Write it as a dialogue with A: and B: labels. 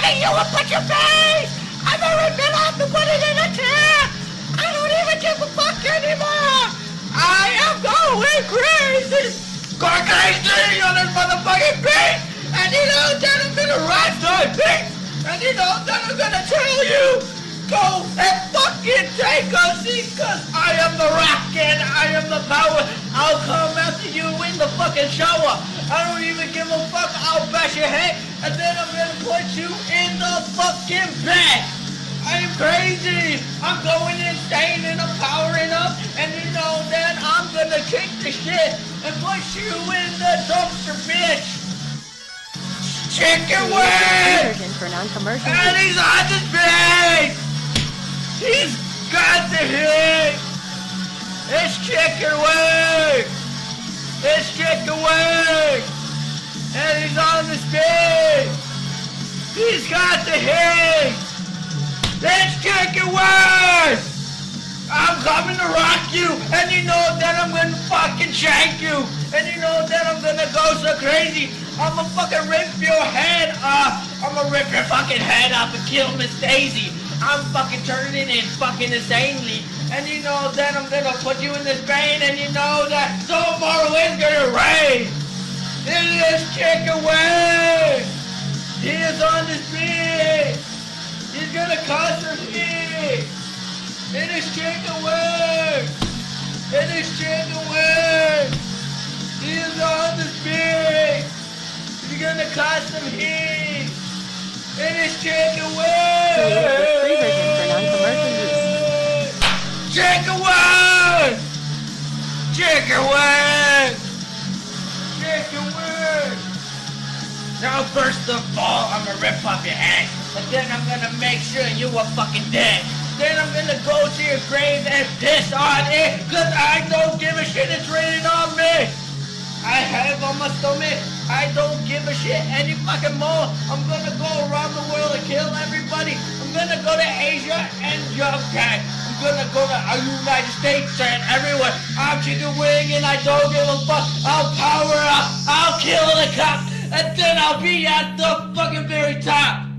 A: cutting you a punch your face! I'm a ripping off to put it in a chair! I don't even give a fuck anymore! I am going crazy! Going crazy on this motherfucking beat! And you know that I'm gonna rise to a beat! And you know that I'm gonna tell you, go and fucking take a seat, cause I am the rock and I am the power. I'll come after you in the fucking shower. I don't even give a fuck, I'll bash your head, and then I'm gonna put you in the fucking bed. I'm crazy, I'm going insane and I'm powering up, and you know that I'm gonna kick the shit and push you in the dumpster, bitch. Chicken wing! And he's on his base! He's got the hit! It's chicken wing! It's chicken wing! And he's on the stage! He's got the hit! It's chicken wing! I'm coming to rock you! And you know that I'm gonna fucking shank you! And you know that I'm gonna go so crazy! I'ma fucking rip your head off! I'ma rip your fucking head off and kill Miss Daisy! I'm fucking turning it fucking insanely! And you know that I'm gonna put you in this vein, and you know that tomorrow is gonna rain! It is chicken wing! He is on this beat! He's gonna cause some heat! It is chicken wing! It is chicken wing! He is on this beat! He's gonna cause some heat! It is chicken wing! Chicken wing! Chicken wing! Chicken wing! Now first of all, I'm gonna rip off your head, and then I'm gonna make sure you are fucking dead. Then I'm gonna go to your grave and piss on it, cause I don't give a shit, it's raining on me! I have on my stomach, I don't give a shit any fucking more. I'm gonna go around the world and kill everybody. I'm gonna go to Asia and Japan. I'm gonna go to the United States and everywhere. I'm chicken wing and I don't give a fuck. I'll power up, I'll kill the cop, and then I'll be at the fucking very top.